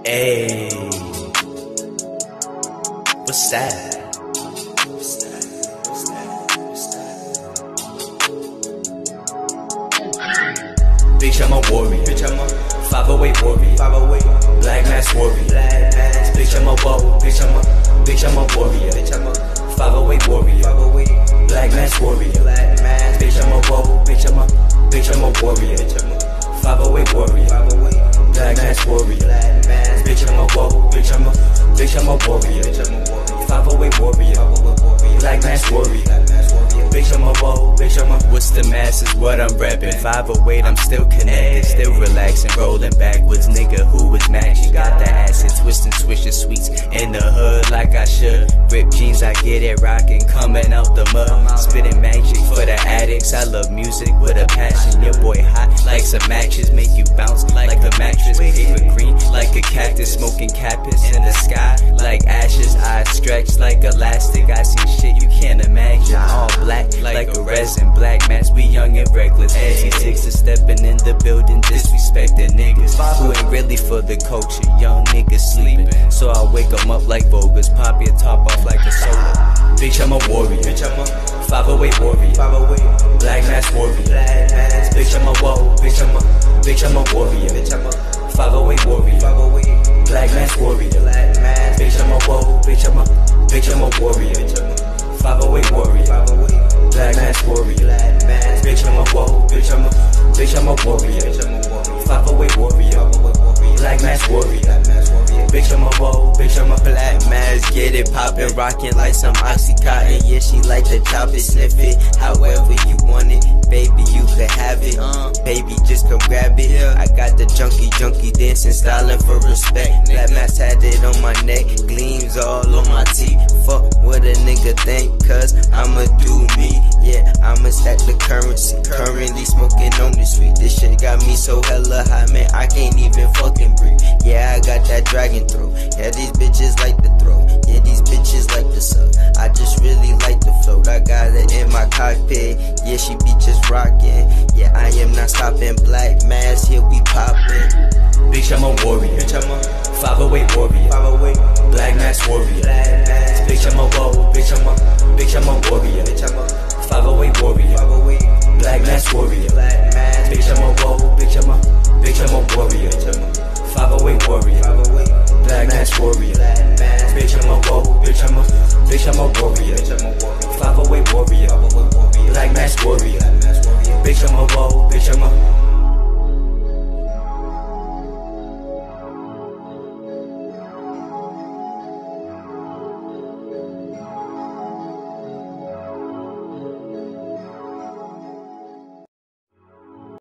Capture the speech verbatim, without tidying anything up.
Ayy, what's that? What's that? What's that? What's that? Bitch, I'm a warrior. Bitch, I'm a five oh eight warrior. five oh eight Black mask warrior. Black mask. Bitch, I'm a whoa. Bitch, I'm a bitch, I'm a warrior. Bitch, I'm a five oh eight warrior. five oh eight Black mask warrior. Black mask. Bitch, I'm a whoa. Bitch, I'm a bitch, I'm a warrior. Bitch, I'm a five oh eight warrior. five oh eight Black mask warrior. Black mask. Bitch, I'm a whoa. Bitch, I'm a bitch, I'm a warrior. Bitch, I'm a warrior. five oh eight warrior. Black mask warrior. Bitch, I'm a whoa. Bitch, I'm a what's the mass is what I'm reppin'. five oh eight, I'm still connected, still relaxing, rolling backwards. Nigga, who was Max? You got the acid, twisting, swishing sweets in the hood like I should. Rip jeans, I get it rockin', coming out the mud, spitting magic for the addicts. I love music with a passion. Your boy hot like some matches, make you bounce like a mattress. Paper green like a cactus, smoking campus in the sky like ashes. Eyes stretched like elastic. I see shit you can't imagine. All black like a resin, black mask. We young and reckless. twenty-six is stepping in the building, disrespecting niggas who ain't really for the culture. Young niggas sleeping, so I wake them up like Bogus. Pop your top off like a soda. Bitch, I'm a warrior. Bitch, I'm a five oh eight warrior. five oh eight Black mask warrior. Black mask. Bitch, I'm a whoa. Bitch, I'm a bitch, I'm a warrior. Bitch, I'm a five oh eight warrior. five oh eight Black mask warrior. Black mask. Bitch, I'm a whoa. Bitch, I'm a bitch, I'm a warrior. Bitch, I'm a five oh eight warrior. five oh eight Black mask warrior. Black mask. Bitch, I'm a whoa. Bitch, I'm a bitch, I'm a warrior. Bitch, I'm a warrior. five oh eight warrior. Black mask warrior. Bitch, I'm a whoa. Bitch, I'm a black mask. Get it poppin', rockin' like some Oxycontin. Yeah, she like to chop it, sniff it, however you want it. Baby, you could have it. Uh, baby, just come grab it. Yeah. I got the junkie, junkie dancing, styling for respect. Black mask had it on my neck, gleams all on my teeth. Fuck what a nigga think, cause I'ma do me. Yeah, I'ma stack the currency. Currently smoking on the street. This shit got me so hella high, man, I can't even fucking breathe. Yeah, I got that dragon throw. Yeah, these bitches like to throw. Yeah, these bitches like to suck. I just really like to float. I got it in my cockpit. Yeah, she be just rockin'. Yeah, I am not stopping. Black mask, here we poppin'. Bitch, I'm a warrior. Bitch, I'm a five oh eight warrior. five oh eight Black mask warrior. Black mask. Bitch, I'm a whoa. Bitch, I'm a bitch, I'm a warrior. Bitch, I'm a five oh eight warrior. five oh eight Black mask warrior. Black mask. Bitch, I'm a whoa. Bitch, I'm a bitch, I'm a warrior. Bitch, I'm a five oh eight warrior. five oh eight Black mask warrior. Black mask. Bitch, I'm a whoa. Bitch, I'm a bitch, I'm a warrior. Bitch, I'm a warrior. five oh eight warrior. Black mask warrior. Bitch, I'm a whoa. Bitch, I'm a